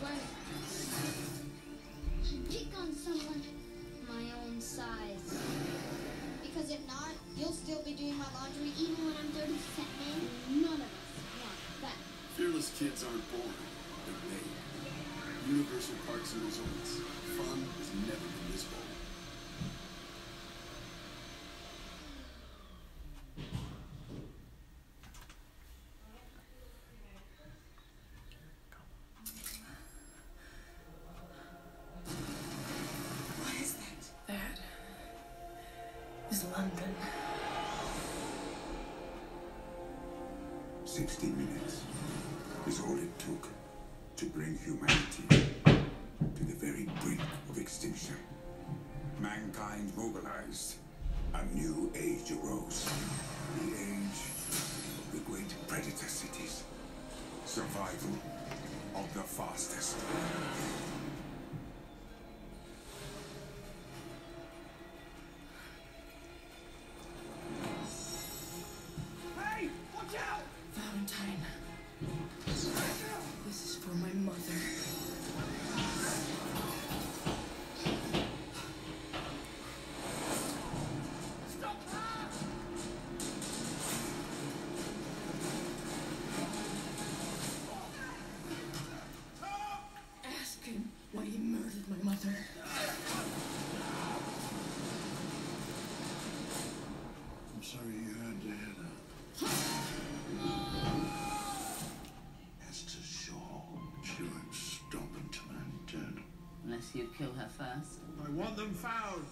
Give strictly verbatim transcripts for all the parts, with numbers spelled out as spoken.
when I pick on someone my own size. Because if not, you'll still be doing my laundry even when I'm thirty percent man. None of us want that. Fearless kids aren't born, they're made. Universal Parks and Resorts. Fun has never been this bold. What is that? That is London. Sixty minutes is all it took to bring humanity to the very brink of extinction. Mankind mobilized. A new age arose. The age of the great predator cities. Survival of the fastest. Hey! Watch out! Valentine. This is for my mother. Stop her! Ask him why he murdered my mother. I'm sorry you had to hear that. Esther Shaw. She won't stop until I'm dead. Unless you kill her first. I want them found!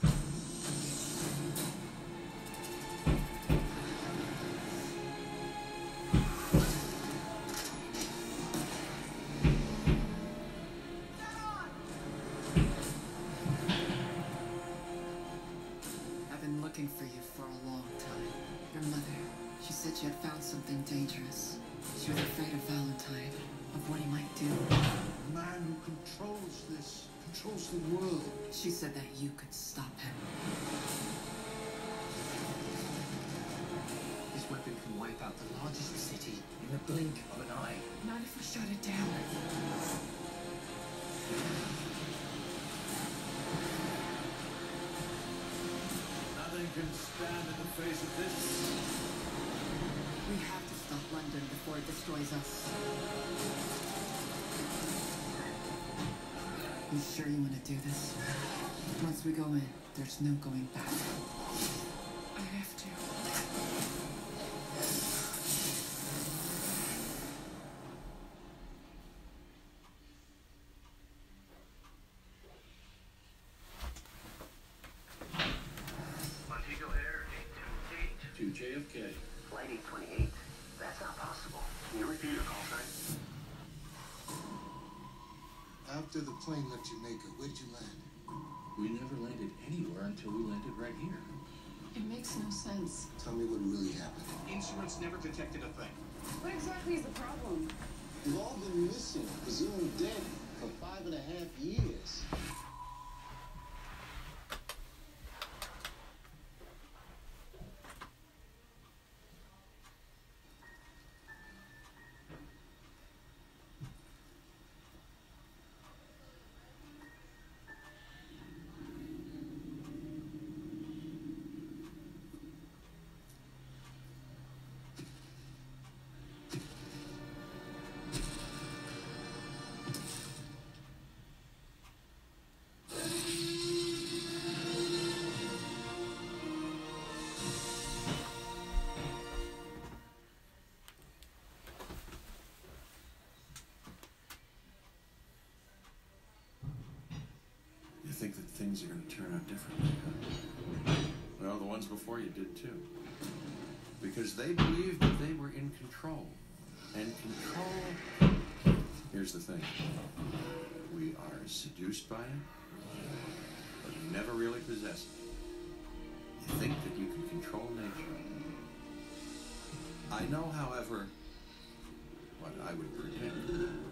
I've been looking for you for a long time. Your mother, she said she had found something dangerous. She was afraid of Valentine, of what he might do. The man who controls this, controls the world. She said that you could stop him. This weapon can wipe out the largest city in the blink of an eye. Not if we shut it down. Nothing can stand in the face of this. We have to stop London before it destroys us. You sure you want to do this? Once we go in, there's no going back. I have to. Montego Air eight two eight. To J F K. Flight eight twenty-eight. That's not possible. Can you repeat your call sign? After the plane left Jamaica, where did you land? We never landed anywhere until we landed right here. It makes no sense. Tell me what really happened. Instruments never detected a thing. What exactly is the problem? You've all been missing, presumed dead, for five and a half years. You think that things are going to turn out differently, huh? Well, the ones before you did too. Because they believed that they were in control. And control... Here's the thing. We are seduced by it, but we never really possess it. You think that you can control nature. I know, however, what I would predict.